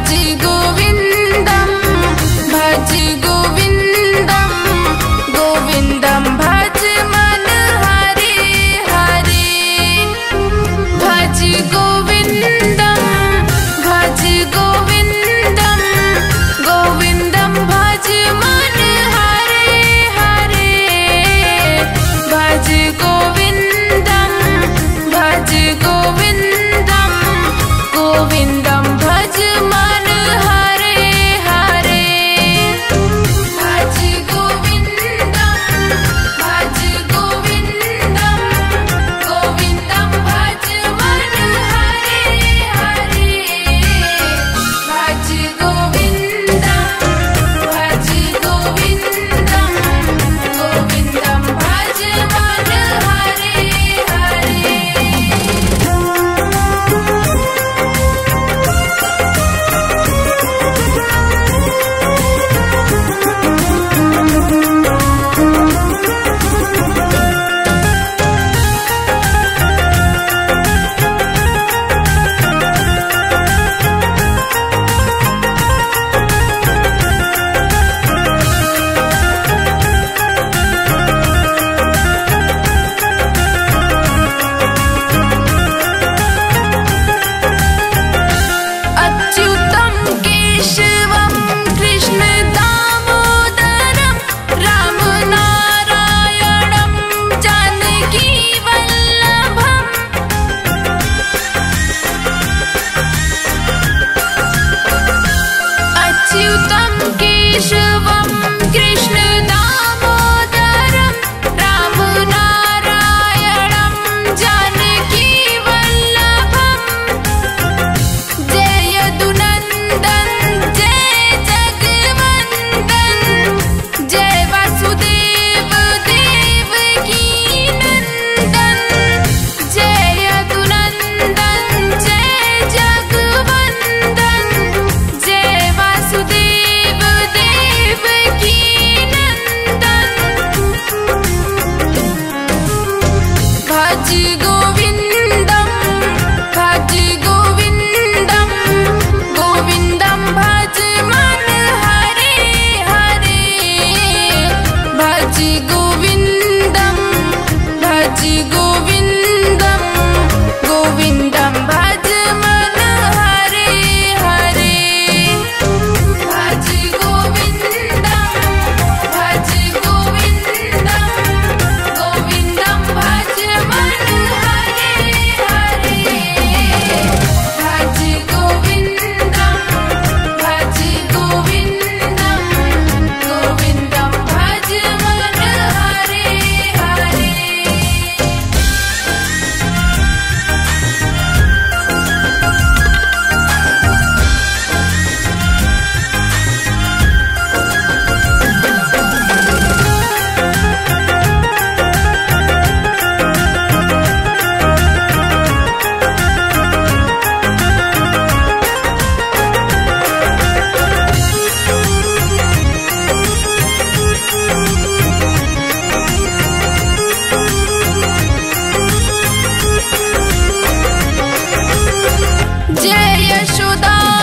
गोविन्दं भज गोविन्दं गोविन्दं भज मन हरे हरे भज गोविन्दं भज गोविन्दं गोविन्दं भज मन हरे हरे भज गोविन्दं भज गोविन्दं गोविन्दं भज मन हरे हरे भज गोविन्दं भज गोविन्दं गोविन्दं भज मन हरे हरे भज गोविन्दं भज गोविन्दं गोविन्दं भज मन हरे हरे। अच्युतं केशवं कृष्ण दामोदरं रामनारायणं जानकी वल्लभम् अच्युतं केशवं कृष्ण दामोदरं रामनारायणं जानकी वल्लभम् जय यदुनन्दन जय जगवन्दन जय वासुदेव देवकी नन्दन जय यदुनन्दन जय जगवन्दन जय वासुदेव देवकी नन्दन भज गोविन्दं भज गोविन्दं गोविन्दं भज मन हरे हरे भज गोविन्दं भज गोविन्दं गोविन्दं भज मन हरे हरे भज गोविन्दं भज गोविन्दं गोविन्दं भज मन हरे हरे भज गोविन्दं भज गोविन्दं गोविन्दं भज मन हरे हरे। जय यशोदा